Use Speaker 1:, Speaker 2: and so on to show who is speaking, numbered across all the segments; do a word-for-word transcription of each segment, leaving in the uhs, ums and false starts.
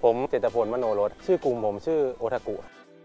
Speaker 1: ผมเจตพลมโนรสชื่อกลุ่มผมชื่อโอทากุ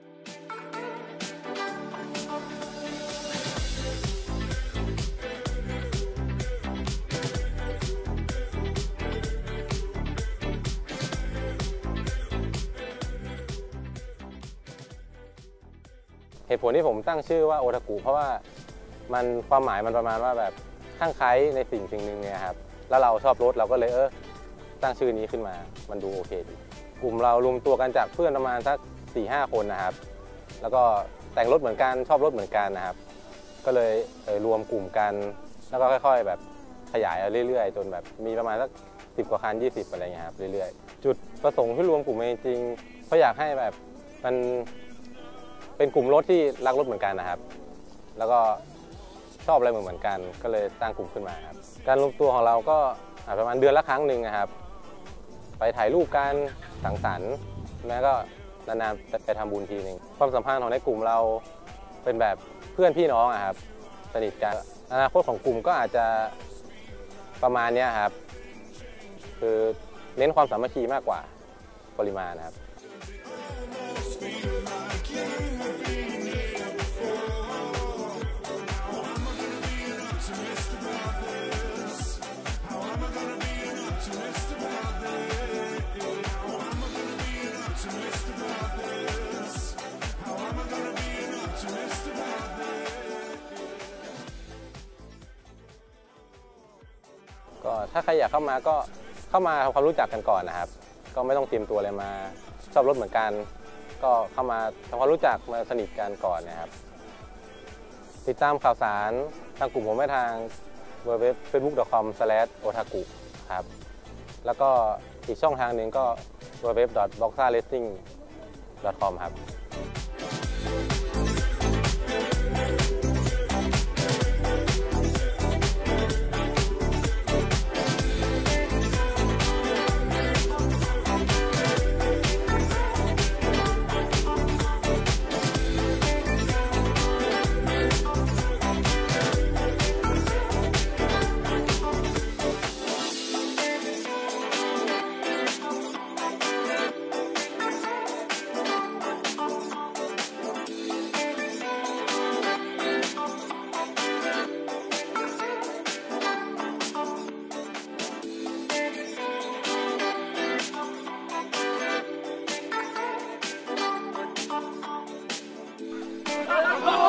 Speaker 1: เหตุผลที่ผมตั้งชื่อว่าโอทากุเพราะว่ามันความหมายมันประมาณว่าแบบข้างใคล้ในสิ่งสิ่งหนึ่งเนี่ยครับแล้วเราชอบรถเราก็เลยเออตั้งชื่อนี้ขึ้นมามันดูโอเคดีกลุ่มเรารวมตัวกันจากเพื่อนประมาณสักสี่ห้าคนนะครับแล้วก็แต่งรถเหมือนกันชอบรถเหมือนกันนะครับก็เลยเออรวมกลุ่มกันแล้วก็ค่อยๆแบบขยายเรื่อยๆจนแบบมีประมาณสักสิบกว่าคันยี่สิบอะไรเงี้ยครับเรื่อยๆจุดประสงค์ที่รวมกลุ่มจริงๆเพราะอยากให้แบบมันเป็นกลุ่มรถที่รักรถเหมือนกันนะครับแล้วก็ชอบอะไรเหมือนกันก็เลยตั้งกลุ่มขึ้นมาครับการรวมตัวของเราก็ประมาณเดือนละครั้งหนึ่งนะครับไปถ่ายรูปกันสังสรรค์แล้วก็นานๆไปทำบุญทีนึงความสัมพันธ์ของในกลุ่มเราเป็นแบบเพื่อนพี่น้องครับสนิทกันอนาคตของกลุ่มก็อาจจะประมาณนี้ครับคือเน้นความสามัคคีมากกว่าปริมาณนะครับก็ถ้าใครอยากเข้ามาก็เข้ามาทำความรู้จักกันก่อนนะครับก็ไม่ต้องเตรียมตัวอะไรมาชอบรถเหมือนกันก็เข้ามาทำความรู้จักมาสนิทกันก่อนนะครับติดตามข่าวสารทางกลุ่มผมได้ทางเว็บ เฟซบุ๊ก ดอท คอม สแลช โอทากุ ครับแล้วก็อีกช่องทางหนึ่งก็เว็บ ดอท บ็อกซ่า เรซซิ่ง ดอท คอม ครับ
Speaker 2: Oh!